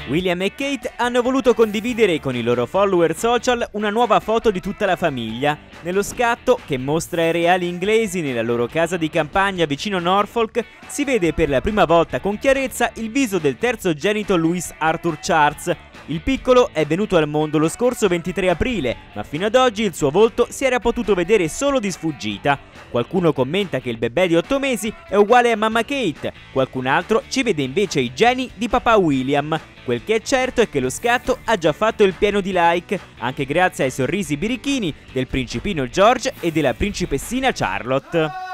William e Kate hanno voluto condividere con i loro follower social una nuova foto di tutta la famiglia. Nello scatto, che mostra i reali inglesi nella loro casa di campagna vicino Norfolk, si vede per la prima volta con chiarezza il viso del terzogenito Louis Arthur Charles. Il piccolo è venuto al mondo lo scorso 23 aprile, ma fino ad oggi il suo volto si era potuto vedere solo di sfuggita. Qualcuno commenta che il bebè di 8 mesi è uguale a mamma Kate, qualcun altro ci vede invece i geni di papà William. Quel che è certo è che lo scatto ha già fatto il pieno di like, anche grazie ai sorrisi birichini del principino George e della principessina Charlotte.